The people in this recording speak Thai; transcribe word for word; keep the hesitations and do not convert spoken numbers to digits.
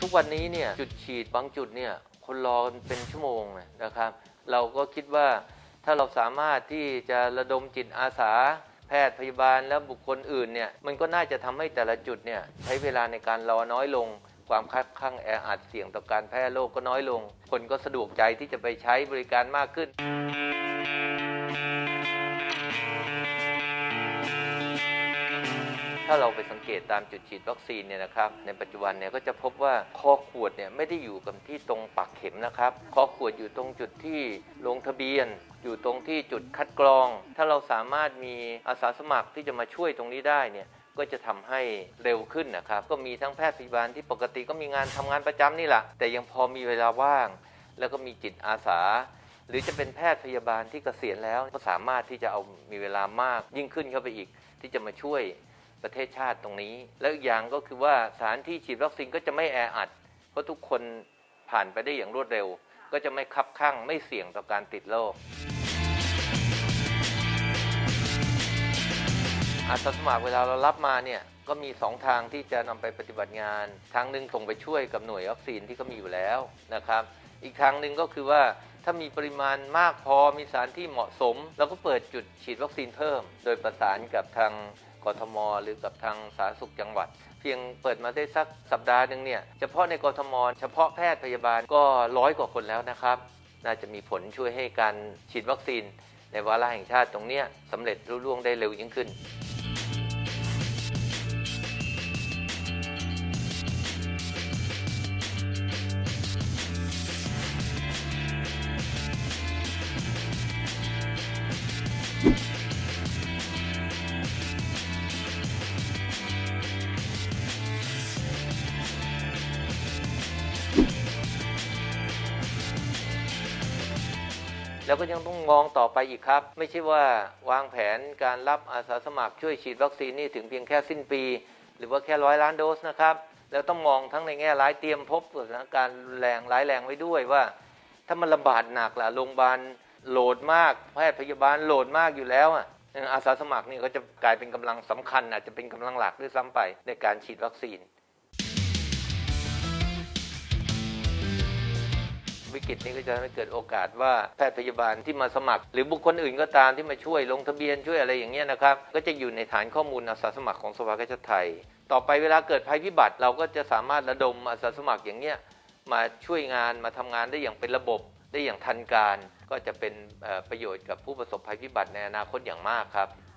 กวันนี้เนี่ยจุดฉีดบางจุดเนี่ยคนรอเป็นชั่วโมงนะครับเราก็คิดว่าถ้าเราสามารถที่จะระดมจิตอาสาแพทย์พยาบาลและบุคคลอื่นเนี่ยมันก็น่าจะทำให้แต่ละจุดเนี่ยใช้เวลาในการรอน้อยลงความคับข้างแออัดเสี่ยงต่อการแพร่โรคก็น้อยลงคนก็สะดวกใจที่จะไปใช้บริการมากขึ้นถ้าเราไปสังเกตตามจุดฉีดวัคซีนเนี่ยนะครับในปัจจุบันเนี่ยก็จะพบว่าคอขวดเนี่ยไม่ได้อยู่กับที่ตรงปากเข็มนะครับคอขวดอยู่ตรงจุดที่ลงทะเบียนอยู่ตรงที่จุดคัดกรองถ้าเราสามารถมีอาสาสมัครที่จะมาช่วยตรงนี้ได้เนี่ยก็จะทำให้เร็วขึ้นนะครับก็มีทั้งแพทย์พยาบาลที่ปกติก็มีงานทำงานประจำนี่แหละแต่ยังพอมีเวลาว่างแล้วก็มีจิตอาสาหรือจะเป็นแพทย์พยาบาลที่เกษียณแล้วก็สามารถที่จะเอามีเวลามากยิ่งขึ้นเข้าไปอีกที่จะมาช่วยประเทศชาติตรงนี้แล้วอีกอย่างก็คือว่าสถานที่ฉีดวัคซีนก็จะไม่แออัดเพราะทุกคนผ่านไปได้อย่างรวดเร็วก็จะไม่คับข้างไม่เสี่ยงต่อการติดโรคอาสาสมัครเวลาเรารับมาเนี่ยก็มีสองทางที่จะนำไปปฏิบัติงานทางหนึ่งส่งไปช่วยกับหน่วยวัคซีนที่เขามีอยู่แล้วนะครับอีกทางหนึ่งก็คือว่าถ้ามีปริมาณมากพอมีสถานที่เหมาะสมเราก็เปิดจุดฉีดวัคซีนเพิ่มโดยประสานกับทางกทม.หรือกับทางสาธารณสุขจังหวัดเพียงเปิดมาได้สักสัปดาห์หนึ่งเนี่ยเฉพาะในกทม.เฉพาะแพทย์พยาบาลก็ร้อยกว่าคนแล้วนะครับน่าจะมีผลช่วยให้การฉีดวัคซีนในวาระแห่งชาติตรงนี้สำเร็จรุ่ล่วงได้เร็วยิ่งขึ้นแล้วก็ยังต้องมองต่อไปอีกครับไม่ใช่ว่าวางแผนการรับอาสาสมัครช่วยฉีดวัคซีนนี่ถึงเพียงแค่สิ้นปีหรือว่าแค่ร้อยล้านโดสนะครับแล้วต้องมองทั้งในแง่ร้ายเตรียมพบสถานการณ์แรงร้ายแรงไว้ด้วยว่าถ้ามันระบาดหนักล่ะโรงพยาบาลโหลดมากแพทย์พยาบาลโหลดมากอยู่แล้วอ่ะอาสาสมัครนี่ก็จะกลายเป็นกำลังสำคัญอาจจะเป็นกำลังหลักด้วยซ้ำไปในการฉีดวัคซีนวิกฤตนี้ก็จะให้เกิดโอกาสว่าแพทย์พยาบาลที่มาสมัครหรือบุคคลอื่นก็ตามที่มาช่วยลงทะเบียนช่วยอะไรอย่างเงี้ยนะครับก็จะอยู่ในฐานข้อมูลอาสาสมัครของสภากาชาดไทยต่อไปเวลาเกิดภัยพิบัติเราก็จะสามารถระดมอาสาสมัครอย่างเงี้ยมาช่วยงานมาทำงานได้อย่างเป็นระบบได้อย่างทันการก็จะเป็นประโยชน์กับผู้ประสบภัยพิบัติในอนาคตอย่างมากครับ